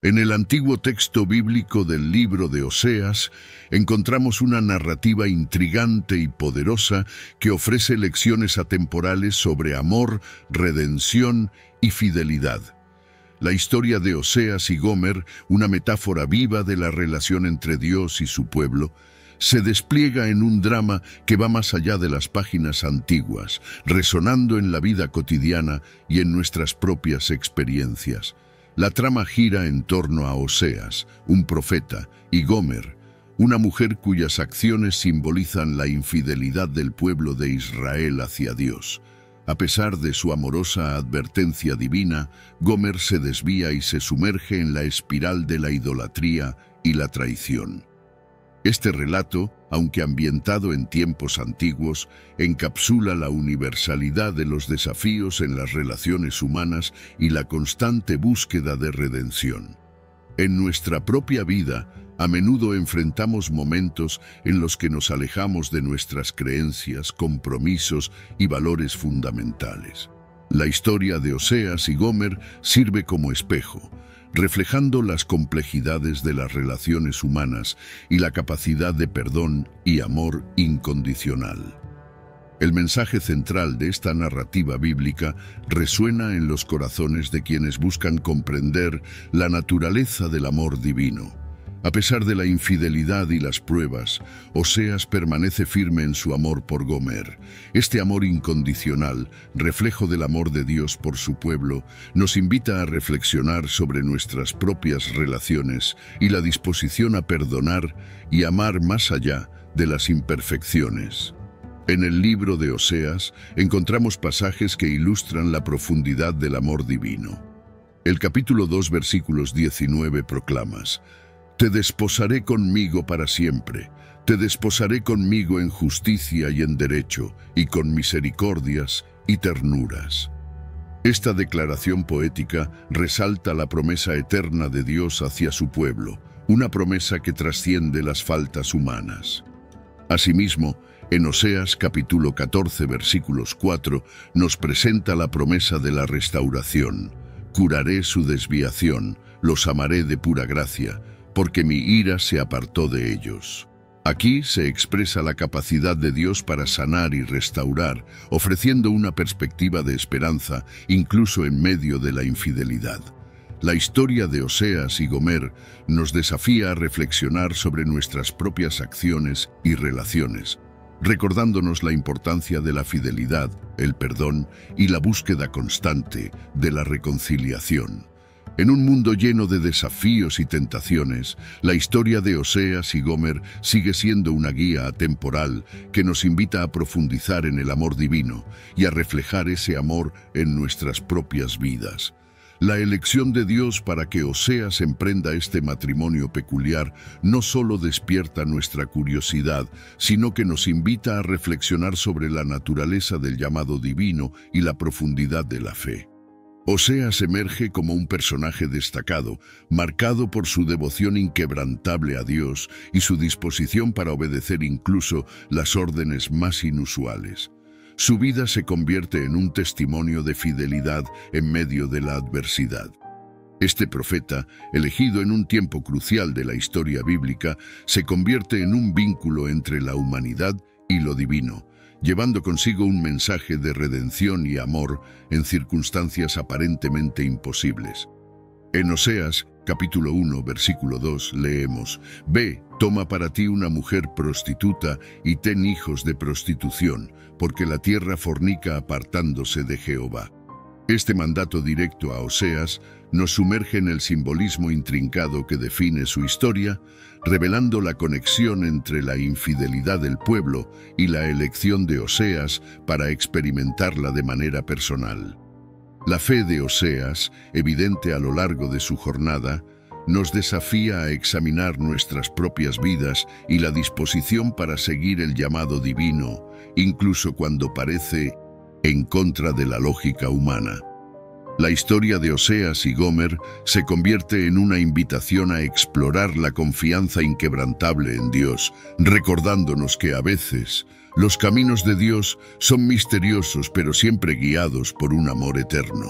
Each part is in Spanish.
En el antiguo texto bíblico del libro de Oseas encontramos una narrativa intrigante y poderosa que ofrece lecciones atemporales sobre amor, redención y fidelidad. La historia de Oseas y Gomer, una metáfora viva de la relación entre Dios y su pueblo, se despliega en un drama que va más allá de las páginas antiguas, resonando en la vida cotidiana y en nuestras propias experiencias. La trama gira en torno a Oseas, un profeta, y Gomer, una mujer cuyas acciones simbolizan la infidelidad del pueblo de Israel hacia Dios. A pesar de su amorosa advertencia divina, Gomer se desvía y se sumerge en la espiral de la idolatría y la traición. Este relato, aunque ambientado en tiempos antiguos, encapsula la universalidad de los desafíos en las relaciones humanas y la constante búsqueda de redención. En nuestra propia vida, a menudo enfrentamos momentos en los que nos alejamos de nuestras creencias, compromisos y valores fundamentales. La historia de Oseas y Gomer sirve como espejo, reflejando las complejidades de las relaciones humanas y la capacidad de perdón y amor incondicional. El mensaje central de esta narrativa bíblica resuena en los corazones de quienes buscan comprender la naturaleza del amor divino. A pesar de la infidelidad y las pruebas, Oseas permanece firme en su amor por Gomer. Este amor incondicional, reflejo del amor de Dios por su pueblo, nos invita a reflexionar sobre nuestras propias relaciones y la disposición a perdonar y amar más allá de las imperfecciones. En el libro de Oseas encontramos pasajes que ilustran la profundidad del amor divino. El capítulo 2, versículos 19 proclamas: «Te desposaré conmigo para siempre, te desposaré conmigo en justicia y en derecho, y con misericordias y ternuras». Esta declaración poética resalta la promesa eterna de Dios hacia su pueblo, una promesa que trasciende las faltas humanas. Asimismo, en Oseas capítulo 14, versículos 4, nos presenta la promesa de la restauración. «Curaré su desviación, los amaré de pura gracia, porque mi ira se apartó de ellos». Aquí se expresa la capacidad de Dios para sanar y restaurar, ofreciendo una perspectiva de esperanza, incluso en medio de la infidelidad. La historia de Oseas y Gomer nos desafía a reflexionar sobre nuestras propias acciones y relaciones, recordándonos la importancia de la fidelidad, el perdón y la búsqueda constante de la reconciliación. En un mundo lleno de desafíos y tentaciones, la historia de Oseas y Gomer sigue siendo una guía atemporal que nos invita a profundizar en el amor divino y a reflejar ese amor en nuestras propias vidas. La elección de Dios para que Oseas emprenda este matrimonio peculiar no solo despierta nuestra curiosidad, sino que nos invita a reflexionar sobre la naturaleza del llamado divino y la profundidad de la fe. Oseas emerge como un personaje destacado, marcado por su devoción inquebrantable a Dios y su disposición para obedecer incluso las órdenes más inusuales. Su vida se convierte en un testimonio de fidelidad en medio de la adversidad. Este profeta, elegido en un tiempo crucial de la historia bíblica, se convierte en un vínculo entre la humanidad y lo divino, llevando consigo un mensaje de redención y amor en circunstancias aparentemente imposibles. En Oseas, capítulo 1, versículo 2, leemos: «Ve, toma para ti una mujer prostituta y ten hijos de prostitución, porque la tierra fornica apartándose de Jehová». Este mandato directo a Oseas nos sumerge en el simbolismo intrincado que define su historia, revelando la conexión entre la infidelidad del pueblo y la elección de Oseas para experimentarla de manera personal. La fe de Oseas, evidente a lo largo de su jornada, nos desafía a examinar nuestras propias vidas y la disposición para seguir el llamado divino, incluso cuando parece en contra de la lógica humana. La historia de Oseas y Gomer se convierte en una invitación a explorar la confianza inquebrantable en Dios, recordándonos que a veces los caminos de Dios son misteriosos pero siempre guiados por un amor eterno.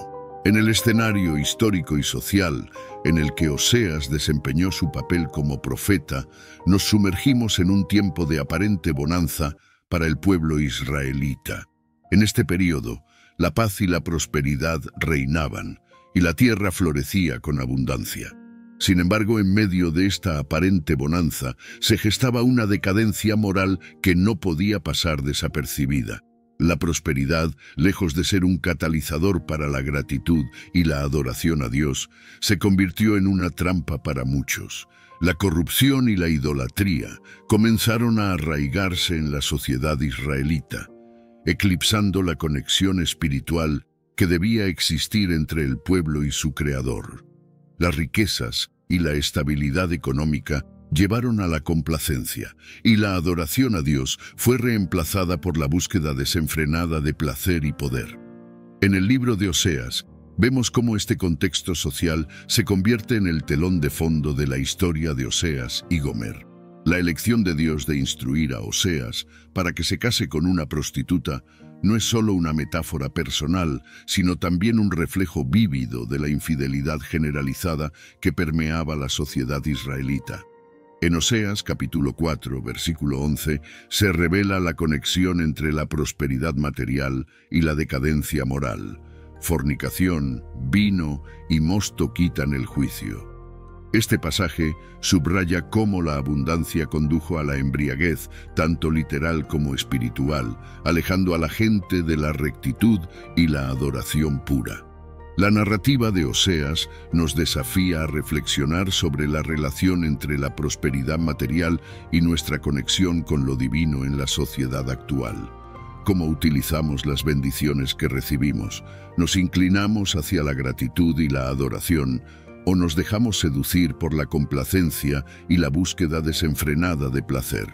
En el escenario histórico y social en el que Oseas desempeñó su papel como profeta, nos sumergimos en un tiempo de aparente bonanza para el pueblo israelita. En este periodo, la paz y la prosperidad reinaban, y la tierra florecía con abundancia. Sin embargo, en medio de esta aparente bonanza, se gestaba una decadencia moral que no podía pasar desapercibida. La prosperidad, lejos de ser un catalizador para la gratitud y la adoración a Dios, se convirtió en una trampa para muchos. La corrupción y la idolatría comenzaron a arraigarse en la sociedad israelita, eclipsando la conexión espiritual que debía existir entre el pueblo y su Creador. Las riquezas y la estabilidad económica llevaron a la complacencia, y la adoración a Dios fue reemplazada por la búsqueda desenfrenada de placer y poder. En el libro de Oseas, vemos cómo este contexto social se convierte en el telón de fondo de la historia de Oseas y Gomer. La elección de Dios de instruir a Oseas para que se case con una prostituta no es solo una metáfora personal, sino también un reflejo vívido de la infidelidad generalizada que permeaba la sociedad israelita. En Oseas capítulo 4, versículo 11, se revela la conexión entre la prosperidad material y la decadencia moral. Fornicación, vino y mosto quitan el juicio. Este pasaje subraya cómo la abundancia condujo a la embriaguez, tanto literal como espiritual, alejando a la gente de la rectitud y la adoración pura. La narrativa de Oseas nos desafía a reflexionar sobre la relación entre la prosperidad material y nuestra conexión con lo divino en la sociedad actual. ¿Cómo utilizamos las bendiciones que recibimos? ¿Nos inclinamos hacia la gratitud y la adoración, o nos dejamos seducir por la complacencia y la búsqueda desenfrenada de placer?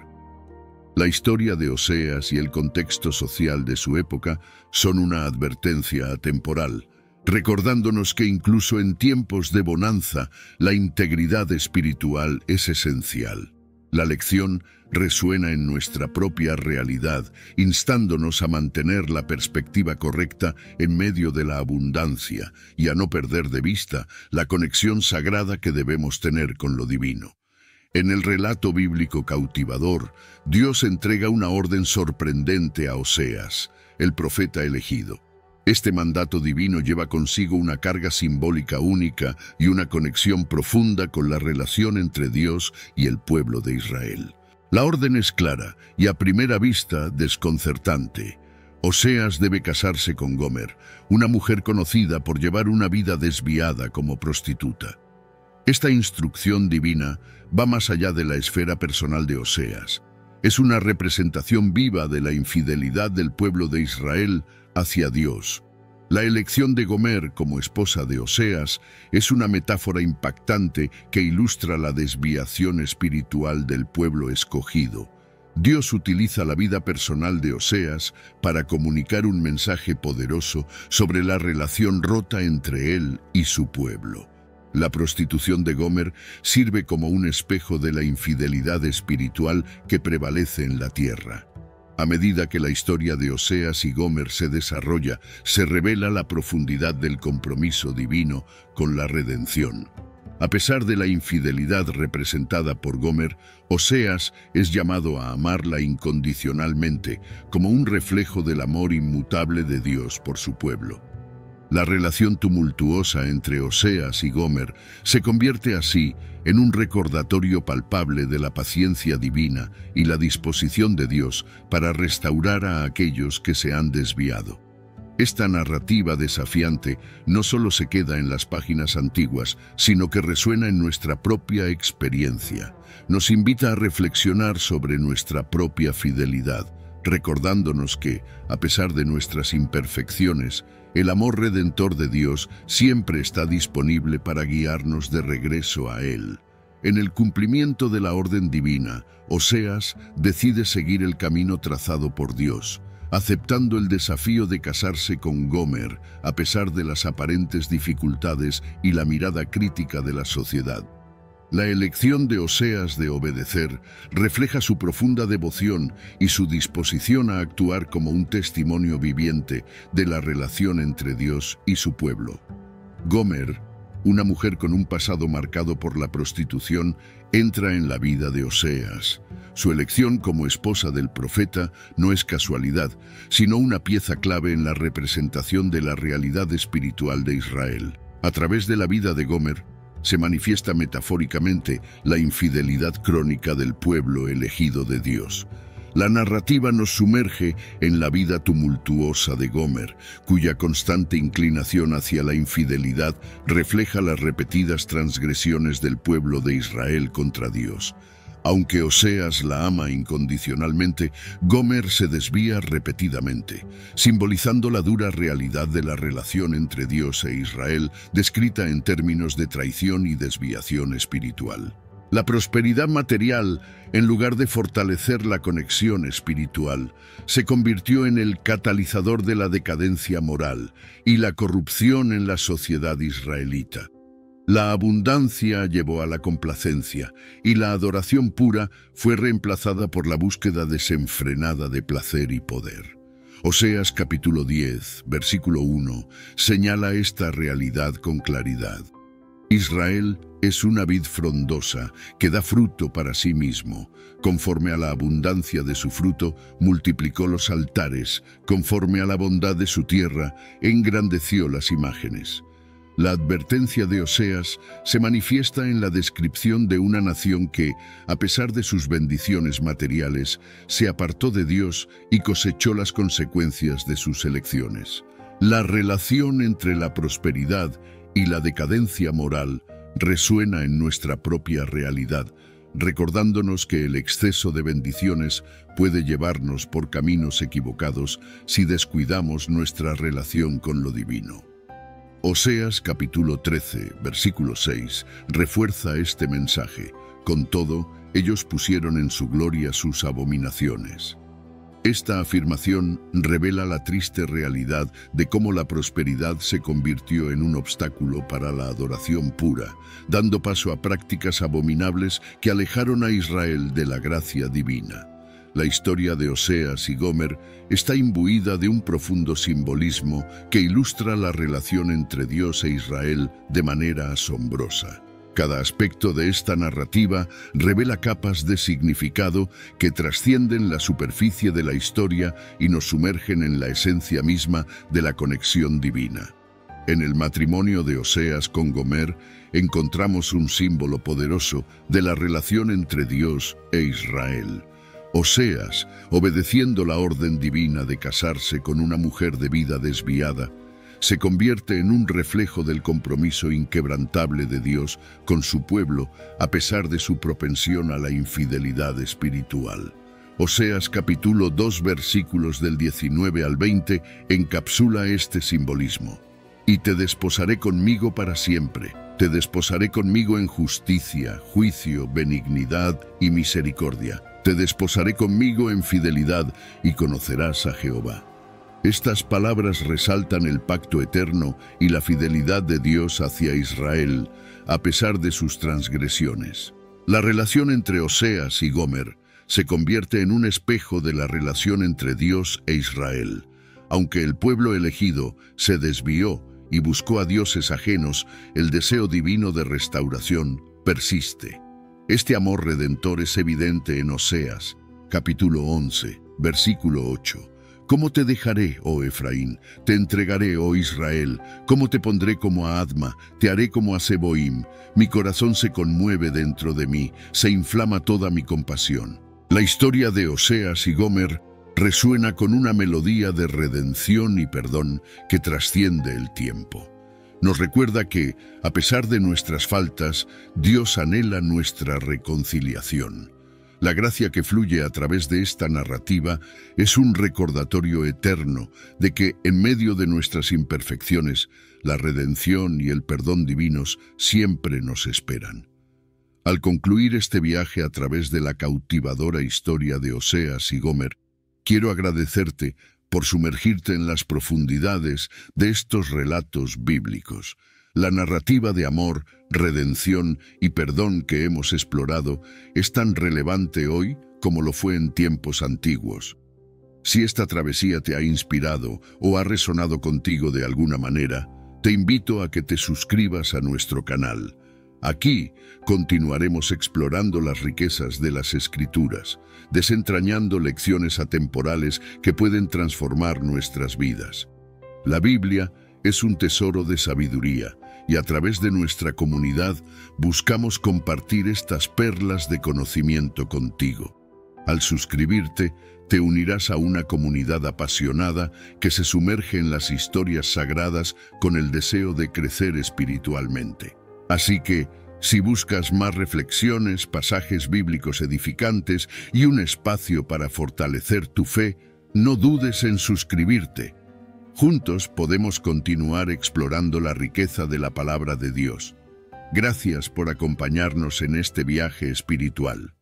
La historia de Oseas y el contexto social de su época son una advertencia atemporal, recordándonos que incluso en tiempos de bonanza, la integridad espiritual es esencial. La lección resuena en nuestra propia realidad, instándonos a mantener la perspectiva correcta en medio de la abundancia y a no perder de vista la conexión sagrada que debemos tener con lo divino. En el relato bíblico cautivador, Dios entrega una orden sorprendente a Oseas, el profeta elegido. Este mandato divino lleva consigo una carga simbólica única y una conexión profunda con la relación entre Dios y el pueblo de Israel. La orden es clara y a primera vista desconcertante. Oseas debe casarse con Gomer, una mujer conocida por llevar una vida desviada como prostituta. Esta instrucción divina va más allá de la esfera personal de Oseas. Es una representación viva de la infidelidad del pueblo de Israel hacia Dios. La elección de Gomer como esposa de Oseas es una metáfora impactante que ilustra la desviación espiritual del pueblo escogido. Dios utiliza la vida personal de Oseas para comunicar un mensaje poderoso sobre la relación rota entre él y su pueblo. La prostitución de Gomer sirve como un espejo de la infidelidad espiritual que prevalece en la tierra. A medida que la historia de Oseas y Gomer se desarrolla, se revela la profundidad del compromiso divino con la redención. A pesar de la infidelidad representada por Gomer, Oseas es llamado a amarla incondicionalmente, como un reflejo del amor inmutable de Dios por su pueblo. La relación tumultuosa entre Oseas y Gomer se convierte así en un recordatorio palpable de la paciencia divina y la disposición de Dios para restaurar a aquellos que se han desviado. Esta narrativa desafiante no solo se queda en las páginas antiguas, sino que resuena en nuestra propia experiencia. Nos invita a reflexionar sobre nuestra propia fidelidad, recordándonos que, a pesar de nuestras imperfecciones, el amor redentor de Dios siempre está disponible para guiarnos de regreso a Él. En el cumplimiento de la orden divina, Oseas decide seguir el camino trazado por Dios, aceptando el desafío de casarse con Gomer a pesar de las aparentes dificultades y la mirada crítica de la sociedad. La elección de Oseas de obedecer refleja su profunda devoción y su disposición a actuar como un testimonio viviente de la relación entre Dios y su pueblo. Gomer, una mujer con un pasado marcado por la prostitución, entra en la vida de Oseas. Su elección como esposa del profeta no es casualidad, sino una pieza clave en la representación de la realidad espiritual de Israel. A través de la vida de Gomer, se manifiesta metafóricamente la infidelidad crónica del pueblo elegido de Dios. La narrativa nos sumerge en la vida tumultuosa de Gomer, cuya constante inclinación hacia la infidelidad refleja las repetidas transgresiones del pueblo de Israel contra Dios. Aunque Oseas la ama incondicionalmente, Gomer se desvía repetidamente, simbolizando la dura realidad de la relación entre Dios e Israel, descrita en términos de traición y desviación espiritual. La prosperidad material, en lugar de fortalecer la conexión espiritual, se convirtió en el catalizador de la decadencia moral y la corrupción en la sociedad israelita. La abundancia llevó a la complacencia y la adoración pura fue reemplazada por la búsqueda desenfrenada de placer y poder. Oseas capítulo 10, versículo 1, señala esta realidad con claridad. Israel es una vid frondosa que da fruto para sí mismo. Conforme a la abundancia de su fruto, multiplicó los altares. Conforme a la bondad de su tierra, engrandeció las imágenes. La advertencia de Oseas se manifiesta en la descripción de una nación que, a pesar de sus bendiciones materiales, se apartó de Dios y cosechó las consecuencias de sus elecciones. La relación entre la prosperidad y la decadencia moral resuena en nuestra propia realidad, recordándonos que el exceso de bendiciones puede llevarnos por caminos equivocados si descuidamos nuestra relación con lo divino. Oseas capítulo 13, versículo 6, refuerza este mensaje. Con todo, ellos pusieron en su gloria sus abominaciones. Esta afirmación revela la triste realidad de cómo la prosperidad se convirtió en un obstáculo para la adoración pura, dando paso a prácticas abominables que alejaron a Israel de la gracia divina. La historia de Oseas y Gomer está imbuida de un profundo simbolismo que ilustra la relación entre Dios e Israel de manera asombrosa. Cada aspecto de esta narrativa revela capas de significado que trascienden la superficie de la historia y nos sumergen en la esencia misma de la conexión divina. En el matrimonio de Oseas con Gomer encontramos un símbolo poderoso de la relación entre Dios e Israel. Oseas, obedeciendo la orden divina de casarse con una mujer de vida desviada, se convierte en un reflejo del compromiso inquebrantable de Dios con su pueblo a pesar de su propensión a la infidelidad espiritual. Oseas capítulo 2 versículos del 19 al 20 encapsula este simbolismo. Y te desposaré conmigo para siempre, te desposaré conmigo en justicia, juicio, benignidad y misericordia. Te desposaré conmigo en fidelidad y conocerás a Jehová. Estas palabras resaltan el pacto eterno y la fidelidad de Dios hacia Israel, a pesar de sus transgresiones. La relación entre Oseas y Gomer se convierte en un espejo de la relación entre Dios e Israel. Aunque el pueblo elegido se desvió y buscó a dioses ajenos, el deseo divino de restauración persiste. Este amor redentor es evidente en Oseas, capítulo 11, versículo 8. ¿Cómo te dejaré, oh Efraín? Te entregaré, oh Israel. ¿Cómo te pondré como a Adma? Te haré como a Zeboim. Mi corazón se conmueve dentro de mí, se inflama toda mi compasión. La historia de Oseas y Gomer resuena con una melodía de redención y perdón que trasciende el tiempo. Nos recuerda que, a pesar de nuestras faltas, Dios anhela nuestra reconciliación. La gracia que fluye a través de esta narrativa es un recordatorio eterno de que, en medio de nuestras imperfecciones, la redención y el perdón divinos siempre nos esperan. Al concluir este viaje a través de la cautivadora historia de Oseas y Gomer, quiero agradecerte por sumergirte en las profundidades de estos relatos bíblicos. La narrativa de amor, redención y perdón que hemos explorado es tan relevante hoy como lo fue en tiempos antiguos. Si esta travesía te ha inspirado o ha resonado contigo de alguna manera, Te invito a que te suscribas a nuestro canal. Aquí continuaremos explorando las riquezas de las Escrituras, desentrañando lecciones atemporales que pueden transformar nuestras vidas. La Biblia es un tesoro de sabiduría y a través de nuestra comunidad buscamos compartir estas perlas de conocimiento contigo. Al suscribirte, te unirás a una comunidad apasionada que se sumerge en las historias sagradas con el deseo de crecer espiritualmente. Así que, si buscas más reflexiones, pasajes bíblicos edificantes y un espacio para fortalecer tu fe, no dudes en suscribirte. Juntos podemos continuar explorando la riqueza de la palabra de Dios. Gracias por acompañarnos en este viaje espiritual.